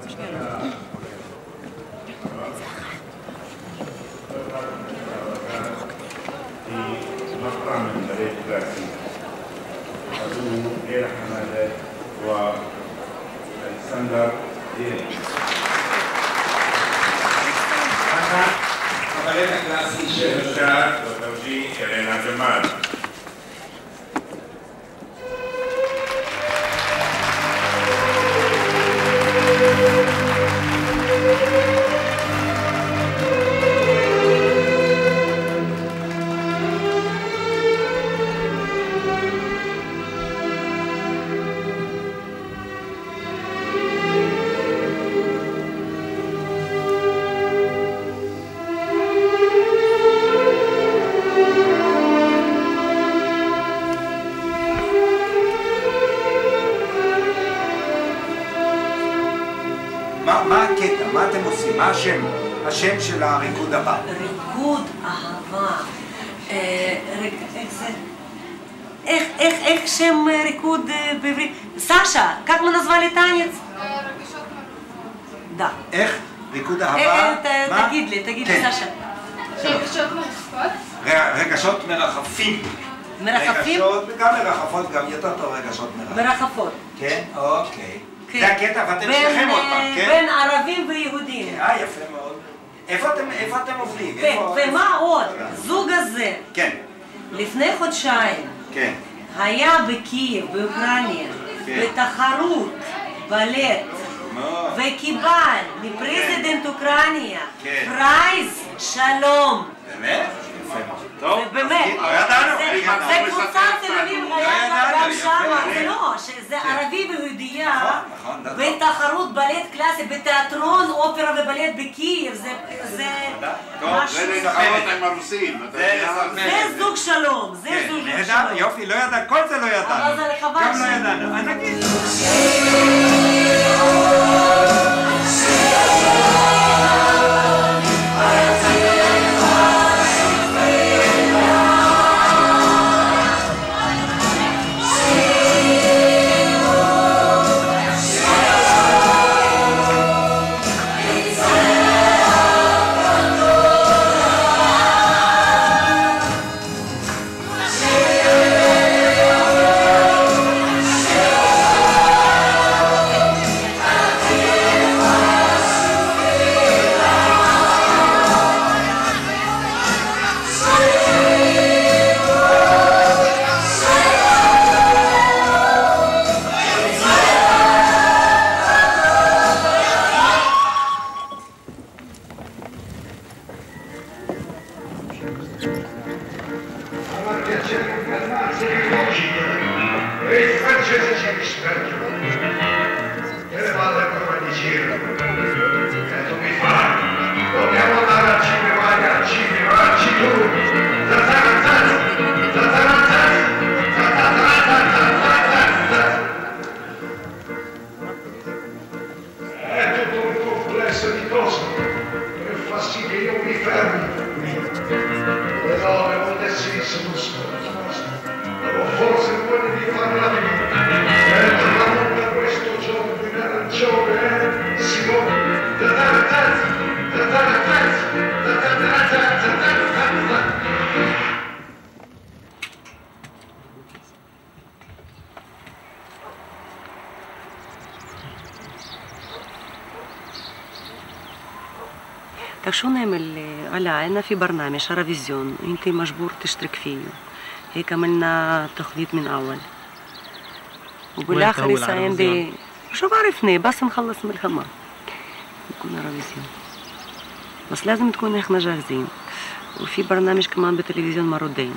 مقطع من بريد كلاسيك أظنه ليلى حمادة والكسندر ديري. أنا بريد كلاسيك شيخ الشعر وتوجيه إلينا جمال. מה הקטע? מה אתם עושים? מה השם של הריקוד הבא? ריקוד אהבה. איך שם ריקוד בעברית? סשה, как мы назвали танец? Да. איך? ריקוד אהבה? תגיד לי, סשה. רגשות מרחפות? רגשות מרחפים. מרחפים? גם מרחפות, גם יותר טוב רגשות מרחפים. מרחפות. כן? אוקיי. זה הקטע, ואתם שניכם עוד פעם, כן? בין ערבים ויהודים. יפה מאוד. איפה אתם עובדים? ומה עוד? זוג הזה. כן. לפני חודשיים. כן. היה בקייב, באוקראינה, בתחרות בלט. וקיבל מפרזידנט אוקראינה פרייז שלום. באמת? יפה מאוד. טוב, באמת. לא ידענו. זה קבוצת תל אביב היה גם שם, זה לא, שזה ערבי ויהודייה בתחרות בלט קלאסי, בתיאטרון, אופרה ובלט בקייב, זה משהו... זה להתחרות עם הרוסים. זה זוג שלום, זה זוג שלום. יופי, לא ידענו, כל זה לא ידענו. אבל זה לחבל גם לא ידענו. אז נגיד. Так شو نعمل علاء؟ عنا في برنامج شرفيزيون انت مجبور تشترك فيه، هيك عملنا تخليط من اول وبالاخر يساهم شو بعرفني بس نخلص من الخمام نكون شرفيزيون، بس لازم تكون احنا جاهزين، وفي برنامج كمان بالتلفزيون مرتين.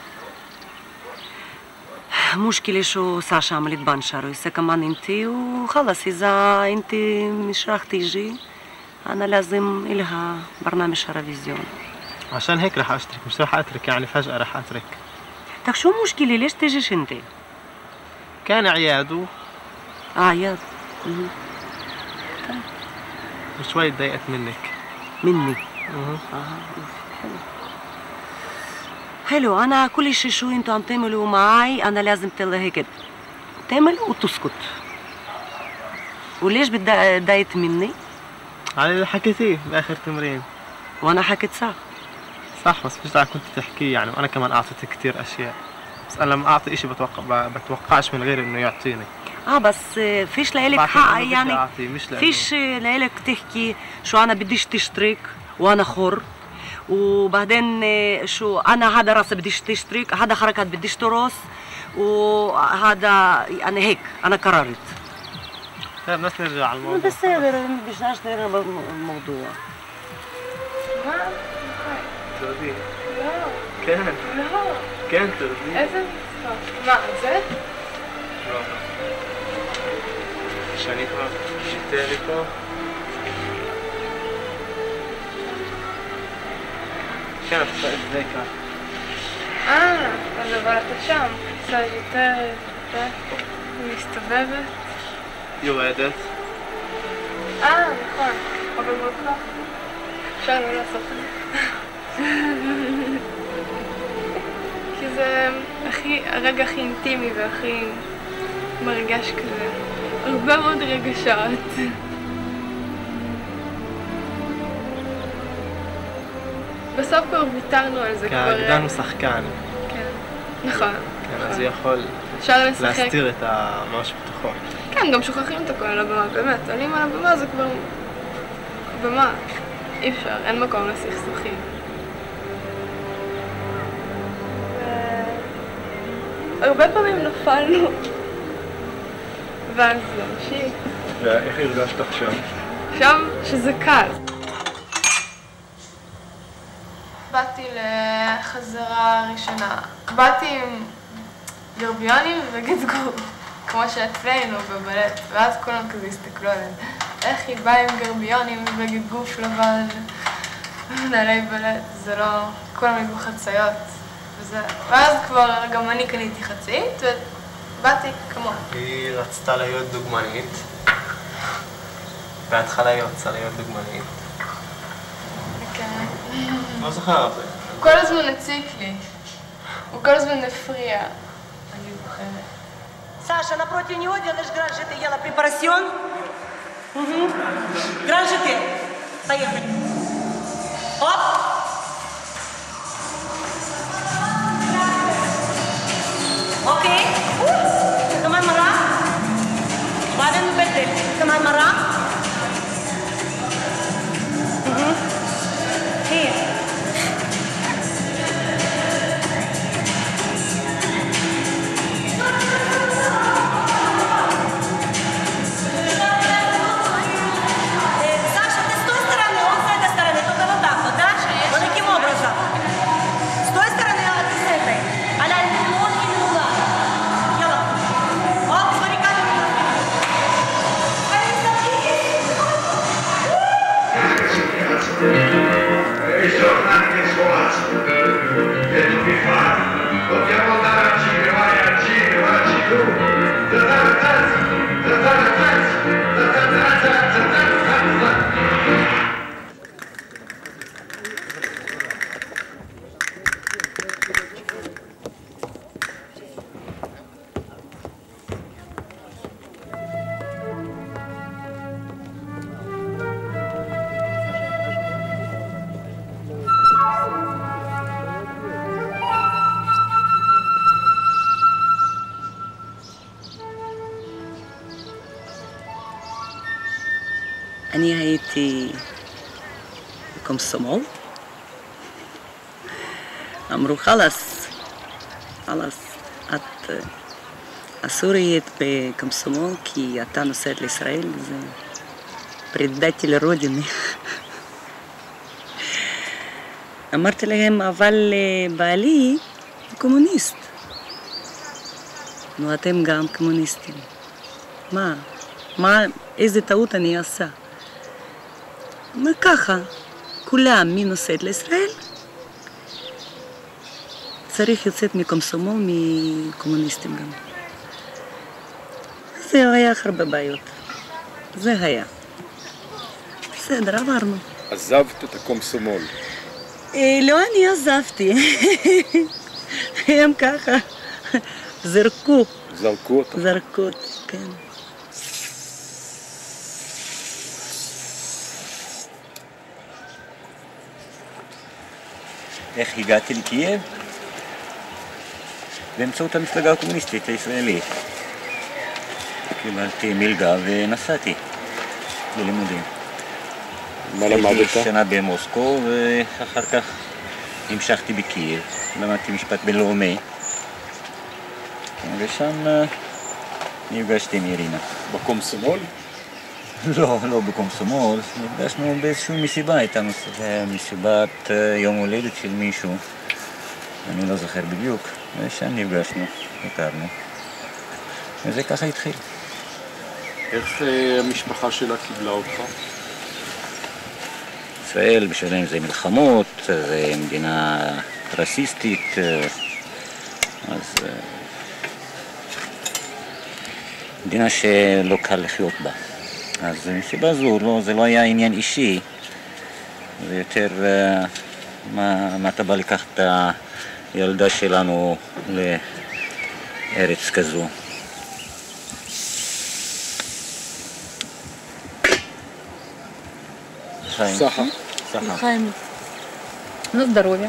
مشكلة شو ساشا عملت بانشر ويسا كمان انتي وخلص اذا انتي مش راح تيجي أنا لازم إلها برنامج شرفيزيون. عشان هيك رح أشترك، مش رح أترك يعني فجأة رح أترك. طيب شو المشكلة؟ ليش تجيش أنت؟ كان عياد عياد. طيب. وشوي تضايقت منك. مني؟ حلو، أنا كل شيء شو أنتوا عم تعملوا معي أنا لازم تلا هيك تعمل وتسكت. وليش بدأت مني؟ على اللي حكيتيه بآخر تمرين. وأنا حكيت صح. صح بس مش داعي كنت تحكيه يعني، وأنا كمان أعطيتك كتير أشياء. بس أنا لما أعطي إشي بتوقعش من غيري إنه يعطيني. بس فيش لإلك حق يعني، مش فيش لإلك تحكي شو أنا بديش تشترك وأنا حر، وبعدين شو أنا هذا راسي بديش تشترك، هذا حركات بديش ترقص، وهذا يعني هيك أنا قررت. طيب بس نرجع على الموضوع. بس بدناش نرجع بالموضوع. ترضي؟ كان ترضي؟ איזה משחק? מה, זה? שאני כבר שיתה לי פה. כן, אתה זה כאן. אז אבל אתה שם. קצת יותר, מסתובבת. יורדת. נכון. אבל מאוד לא. אפשר לא לעשות את זה. כי זה הרגע הכי אינטימי והכי מרגש כזה. הרבה מאוד רגשות. בסוף כבר ויתרנו על זה כבר... הגדלנו שחקן. כן, נכון. כן, אז הוא יכול להסתיר את המשהו בתוכו. כן, גם שוכחים את הכל על הבמה, באמת. עולים על הבמה זה כבר... במה. אי אפשר, אין מקום לסכסוכים. הרבה פעמים נפלנו. ואז זה המשיך. ואיך הרגשת עכשיו? עכשיו שזה קל. באתי לחזרה ראשונה. באתי עם גרביונים וגדגור, כמו שאצלנו בבלט, ואז כולם כזה הסתכלו עליהם. איך היא באה עם גרביונים וגדגוף לבן, מנהלי בלט, זה לא... כולם היו חציות. ואז כבר גם אני קניתי חצאית, ובאתי כמוה. היא רצתה להיות דוגמנית. בהתחלה היא רצתה להיות דוגמנית. כן. לא זוכר הרבה. הוא כל הזמן הציק לי. הוא כל הזמן הפריע. אני זוכרת. Саша, напротив него делаешь гранжеты, ела препарасьон. Гранжеты. Поехали. Оп. אוקיי. כמובן מראה. בעדנו בטל. כמובן מראה. הנה. אני הייתי בקומסומול. אמרו חלאס, את אסורית בקומסומול כי אתה נוסעת לישראל, זה פרידתי לרודיני. אמרתי להם, אבל בעלי קומוניסט. נו, אתם גם קומוניסטים. מה, איזה טעות אני עושה? וככה, כולם מי נוסעת לישראל, צריך לצאת מקומסומול, מקומוניסטים גם. זה היה הרבה בעיות. זה היה. בסדר, עברנו. עזבת את הקומסומול. לא, אני עזבתי. הם ככה זרקו. זרקו אותך? זרקו אותי, כן. איך הגעתי לקייב? באמצעות המפלגה הקומוניסטית הישראלית. קיבלתי מלגה ונסעתי ללימודים. מה למדת? שנה במוסקו ואחר כך המשכתי בקייב. למדתי משפט בינלאומי. ושם נפגשתי עם אירינה. בקומסומול? לא בקומסומול. נפגשנו באיזושהי מסיבה, הייתה מסיבת יום הולדת של מישהו. אני לא זוכר בדיוק. ושם נפגשנו, הכרנו. וזה ככה התחיל. איך המשפחה שלה קיבלה אותך? ישראל בשבילם זה מלחמות, זה מדינה רסיסטית, אז מדינה שלא קל לחיות בה. אז מסיבה זו, זה לא היה עניין אישי, זה יותר מה אתה בא לקחת את הילדה שלנו לארץ כזו. סחה. לחיים. נו, здоровья.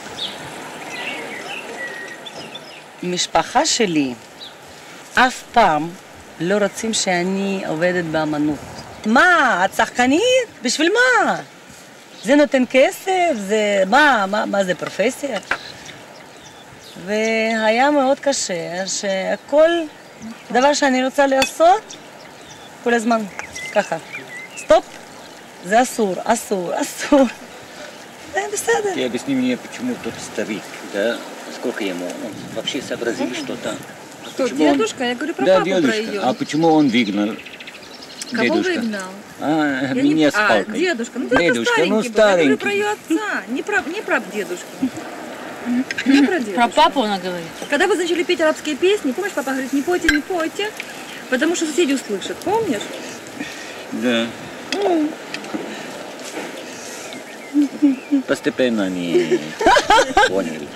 משפחה שלי אף פעם לא רוצים שאני עובדת באמנות. מה, את שחקנית? בשביל מה? זה נותן כסף? זה... מה זה פרופסיה? והיה מאוד קשה שכל דבר שאני רוצה לעשות, כל הזמן ככה. סטופ. זה אסור. זה בסדר. Ты объясни мне, почему тот старик, да, сколько ему, он вообще сообразил что-то. Кто, дедушка? Я говорю про Да, папу, дедушка. про ее. А почему он выгнал? Кого Дедушка. выгнал? Меня с палкой. Дедушка. Ну, дедушка ну старенький был. Я говорю старенький. про ее отца, не про дедушку. Не про дедушку. Про папу она говорит. Когда вы начали петь арабские песни, помнишь, папа говорит, не пойте, потому что соседи услышат, помнишь? Да. Постепенно они поняли.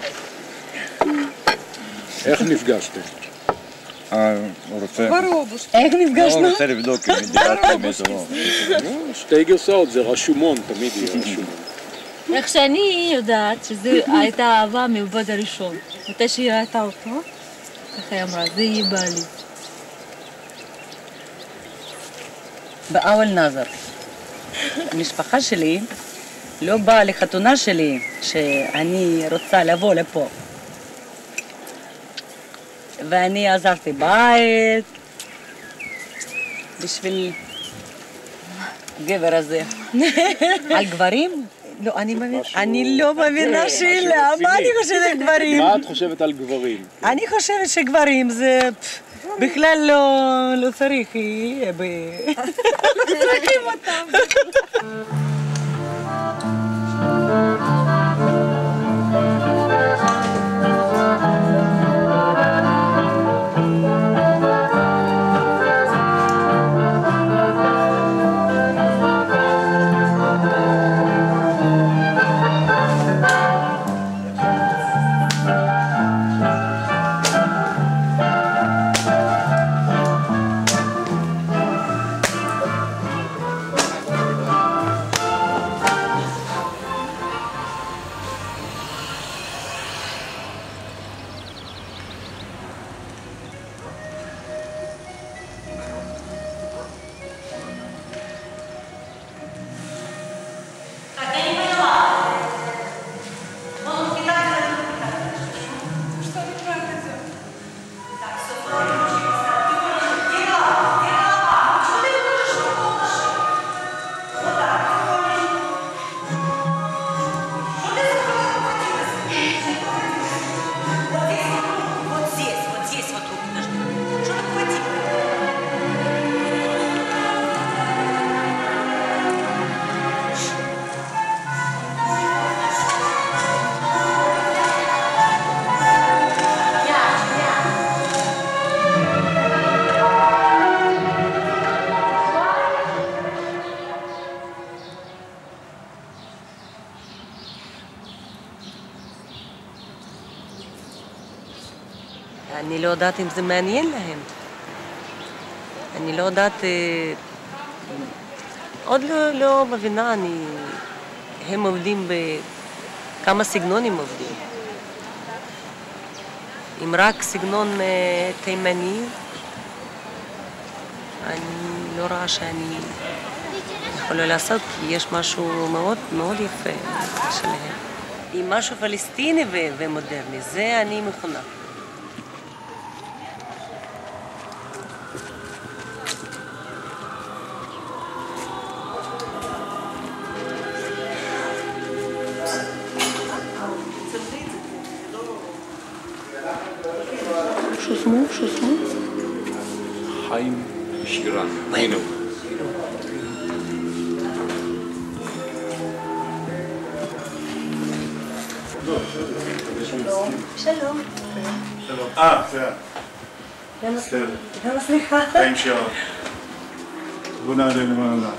איך נפגשתם? הוא רוצה... איך נפגשנו? הוא רוצה לבדוק אם דיברתם איתו. שתי גרסאות, זה רשומון, תמיד יהיה רשומון. איך שאני יודעת שזו הייתה אהבה מעובד הראשון. מתי שהיא ראתה אותו, ככה היא אמרה, זה יהיה בעלי. באוול נאזר. המשפחה שלי לא באה לחתונה שלי שאני רוצה לבוא לפה. ואני עזרתי בית בשביל הגבר הזה. על גברים? לא, אני לא מבינה שאלה. מה אני חושבת על גברים? מה את חושבת על גברים? אני חושבת שגברים זה בכלל לא צריך, לא צריכים אותם. אני לא יודעת אם זה מעניין להם. אני לא יודעת... עוד לא מבינה, הם עובדים כמה סגנונים עובדים. אם רק סגנון תימני, אני לא רואה שאני יכולה לעשות, כי יש משהו מאוד מאוד יפה שלהם. אם משהו פלסטיני ומודרני, זה אני מכונה. שו שמו? חיים שירה. הנה. שלום. שלום. בסדר. למה סליחה? חיים שירה. בוא נעלה למעלה.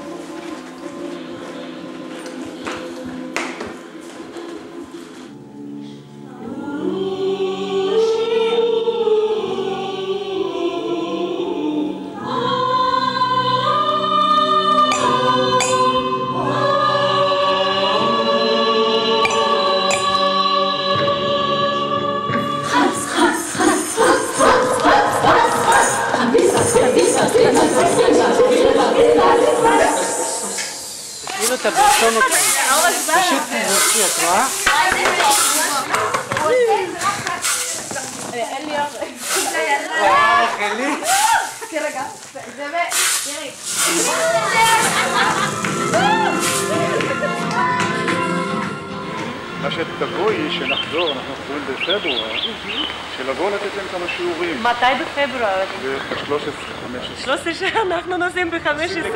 אתה ברצון אותי. פשוט תזרקי, את רואה? אין לי אורך. וואו, חלי. רגע, זה תראי. מה שתבואי, שנחזור, אנחנו חוזרים בפברואר, שלבוא לתת להם כמה שיעורים. מתי בפברואר? ב-13, 15. 13 אנחנו נוסעים ב-15.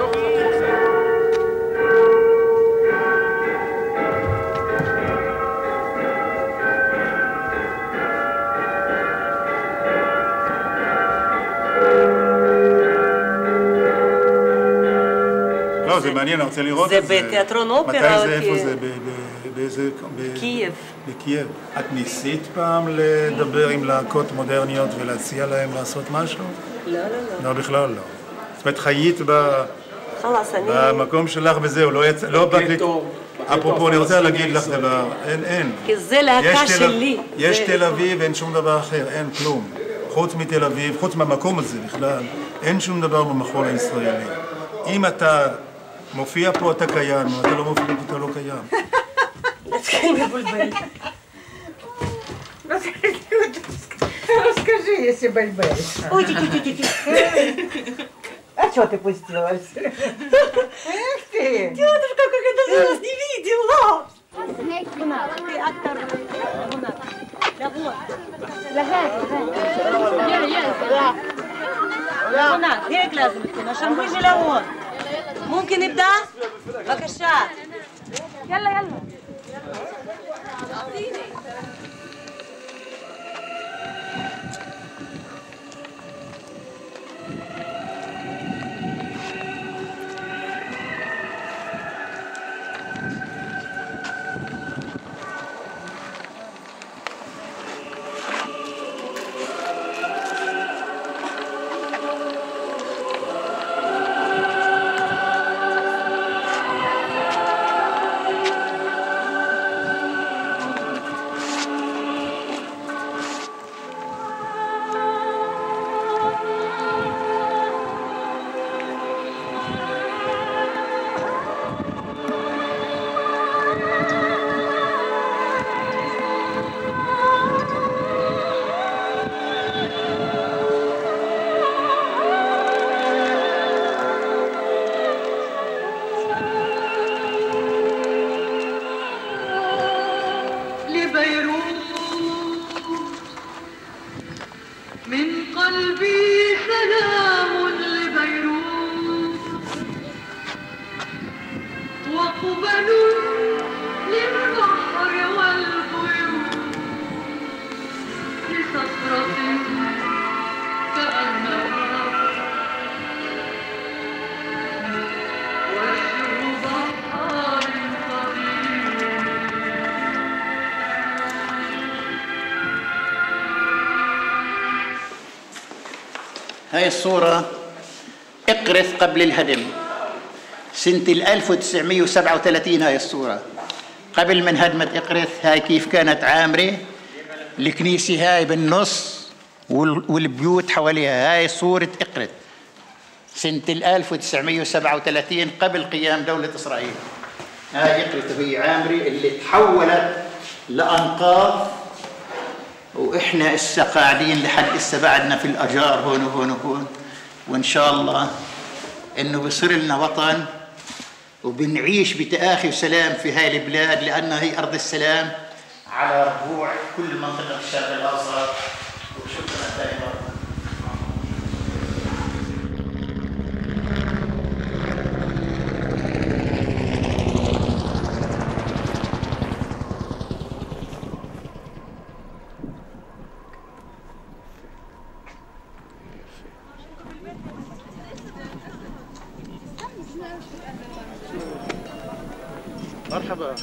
לא, זה מעניין, אני רוצה לראות את זה. זה בתיאטרון אופרה. מתי זה, איפה זה? באיזה... קייב. בקייב. את ניסית פעם לדבר עם להקות מודרניות ולהציע להם לעשות משהו? לא. לא, בכלל לא. זאת אומרת, חיית במקום שלך וזהו, לא בקליט. אפרופו, אני רוצה להגיד לך דבר, אין. כי זה להקה שלי. יש תל אביב, אין שום דבר אחר, אין כלום. חוץ מתל אביב, חוץ מהמקום הזה בכלל, אין שום דבר במחול הישראלי. אם אתה מופיע פה, אתה קיים, אם אתה לא מופיע פה, אתה לא קיים. נתחיל מבולבל. Расскажи, если бальбаешь. Ой, А что ты пустилась? Эх ты! Тетушка, как это я вас не видела! Ты актор. هناك هيك لازم تكون عشان نيجي لهون. ممكن نبدأ؟ بكشة. يلا. هاي الصورة اقرث قبل الهدم سنة 1937 هاي الصورة قبل من هدمة إقرث هاي كيف كانت عامرة. الكنيسة هاي بالنص والبيوت حواليها. هاي صورة إقرث سنة 1937 قبل قيام دولة إسرائيل. هاي إقرث وهي عامرة اللي تحولت لأنقاض، وإحنا إسا قاعدين لحد إسا بعدنا في الأجار هون وهون وهون. وإن شاء الله إنه بصير لنا وطن وبنعيش بتآخي وسلام في هاي البلاد، لأنها هي أرض السلام على ربوع كل منطقة الشرق الأوسط. وشكرا دائما. مرحبا.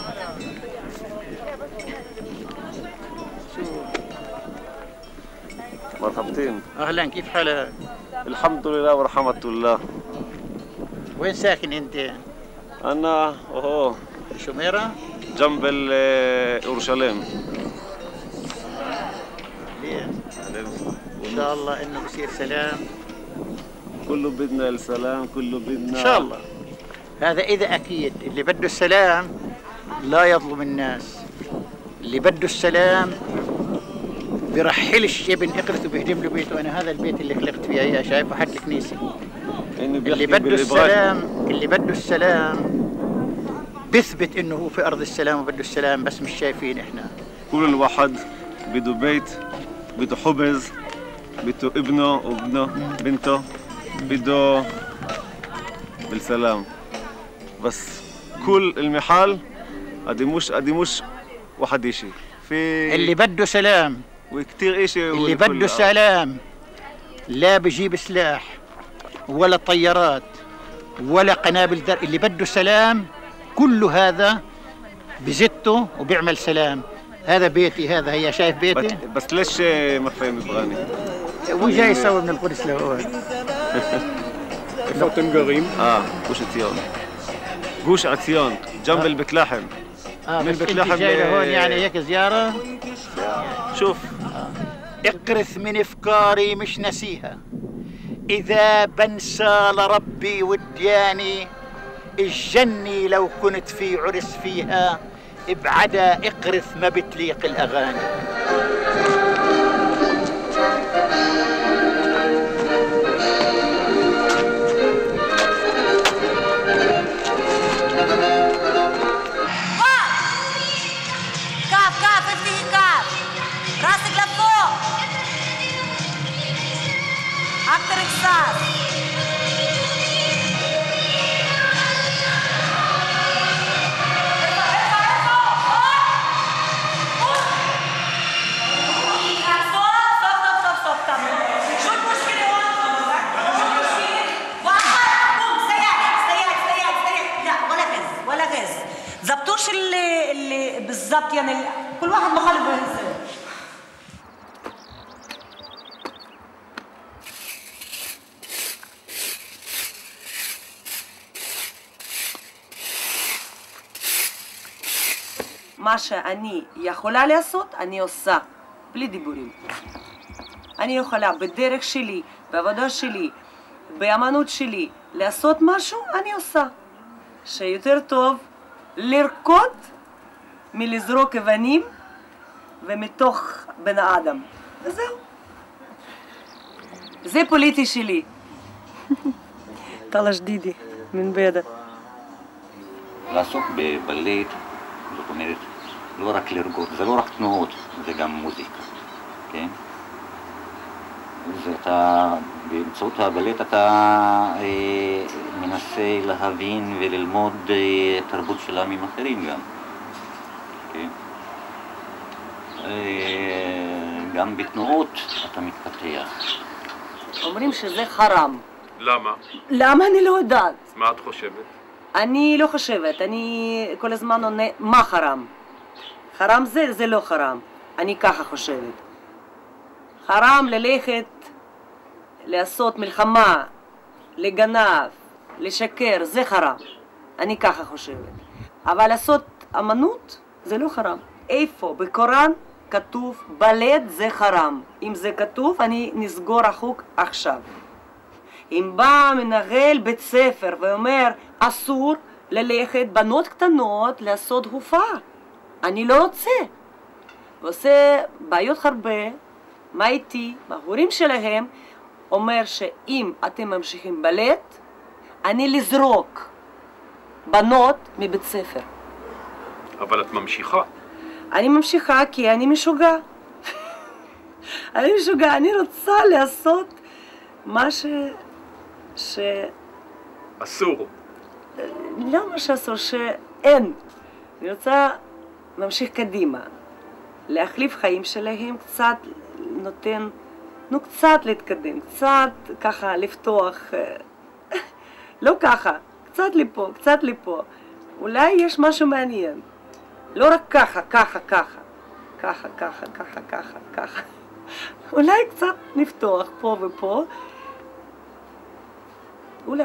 مرحبتين. أهلا، كيف حالك؟ الحمد لله ورحمة الله. وين ساكن أنت؟ أنا شميرة؟ جنب أورشليم. ليه؟ إن شاء الله إنه بصير سلام. كله بدنا السلام، كله بدنا إن شاء الله. هذا إذا أكيد اللي بده السلام لا يظلم الناس. اللي بده السلام برحلش ابن إقرث وبيهدم له بيته. أنا هذا البيت اللي خلقت فيه هي شايفه حد الكنيسة. اللي بده السلام، اللي بده السلام بيثبت إنه هو في أرض السلام وبده السلام، بس مش شايفين إحنا. كل الواحد بده بيت، بده خبز، بده ابنه وابنه بنته، بده بالسلام. بس كل المحال ادي مش واحد اشي في اللي بده سلام وكتير اشي. اللي بده سلام لا بجيب سلاح ولا طيارات ولا قنابل در. اللي بده سلام كل هذا بزته وبيعمل سلام. هذا بيتي، هذا هي شايف بيتي. بس ليش ما فاهم إبغاني؟ وجاي يسوي من القدس لهون. איפה אתם גרים? גוש עציון. גוש עציון, جنب البيت لحم. من بيت لحم جاي لهون يعني هيك زيارة. شوف اقرث من افكاري مش نسيها. اذا بنسى لربي ودياني الجني لو كنت في عرس فيها. ابعدا اقرث ما بتليق الاغاني. راسك لفوق اكتر اكسار. شو المشكلة هون؟ واحد قوم سياك لا ولا غاز زبطوش اللي بالضبط يعني كل واحد مخالف بهزه. מה שאני יכולה לעשות, אני עושה, בלי דיבורים. אני יכולה בדרך שלי, בעבודה שלי, באמנות שלי, לעשות משהו, אני עושה. שיותר טוב לרקוד מלזרוק אבנים ומתוך בן האדם. וזהו. זה פוליטי שלי. טלה שדידי, מן בידה. לעסוק בבלט, זאת אומרת, לא רק לרקוד, זה לא רק תנועות, זה גם מוזיקה, כן? באמצעות הבלט אתה מנסה להבין וללמוד תרבות של עמים אחרים גם, כן? גם בתנועות אתה מתפתח. אומרים שזה חרם. למה? למה אני לא יודעת? מה את חושבת? אני לא חושבת, אני כל הזמן עונה מה חרם. חרם זה לא חרם, אני ככה חושבת. חרם ללכת, לעשות מלחמה, לגנב, לשקר, זה חרם. אני ככה חושבת. אבל לעשות אמנות זה לא חרם. איפה? בקוראן כתוב בלט זה חרם. אם זה כתוב, אני נסגור החוק עכשיו. אם בא מנהל בית ספר ואומר אסור ללכת בנות קטנות לעשות הופעה, אני לא רוצה. ועושה בעיות הרבה, מה איתי? בהורים שלהם אומר שאם אתם ממשיכים בלט, אני לזרוק בנות מבית ספר. אבל את ממשיכה. אני ממשיכה כי אני משוגע. אני משוגע, אני רוצה לעשות מה אסור. לא מה שאסור, שאין. אני רוצה להמשיך קדימה. להחליף חיים שלהם, קצת נותן, קצת להתקדם, קצת ככה לפתוח, לא ככה, קצת לפה, קצת לפה. אולי יש משהו מעניין. לא רק ככה, ככה, ככה. ככה, ככה, ככה, ככה, ככה. אולי קצת נפתוח פה ופה. אולי.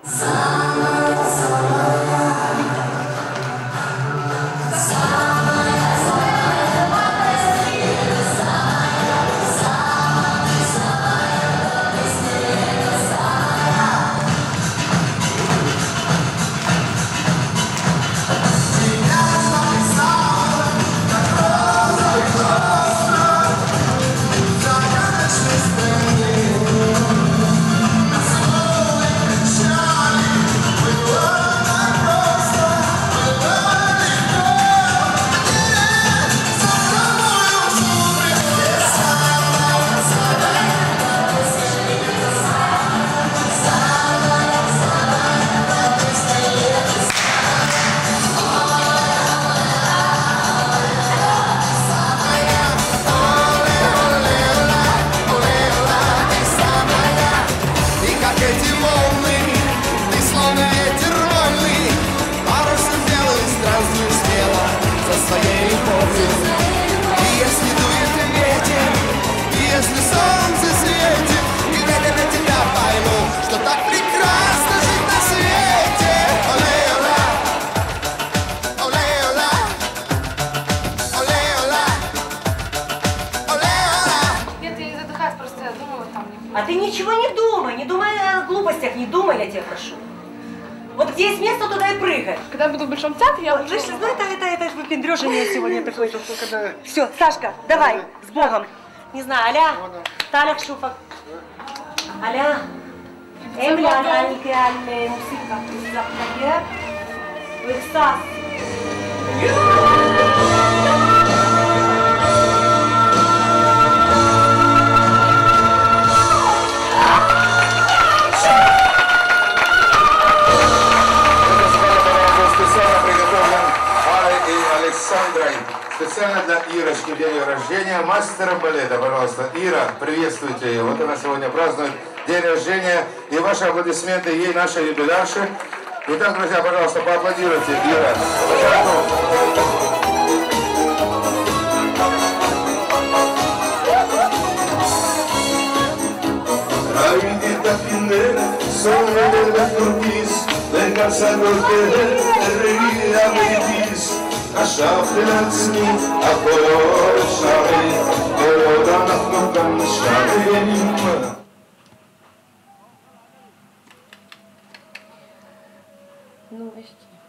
А ты ничего не думай о глупостях, не думай, я тебя прошу. Вот где есть место, туда и прыгай. Когда буду в Большом театре, я буду... Ну это выпендрежение сегодня такое. Все, Сашка, давай, с Богом. Не знаю, аля, Талях Шуфак. Аля, Эмили, Аль Мусика, Запнагер, Лексас. Специально для Ирочки, день рождения, мастера балета, пожалуйста. Ира, приветствуйте ее. Вот она сегодня празднует день рождения. И ваши аплодисменты ей, нашей юбилярши. Итак, друзья, пожалуйста, поаплодируйте. Ира, חשבתי לעצמי, הכל אפשרי, ועוד אנחנו כאן נשארים. Ну, echt.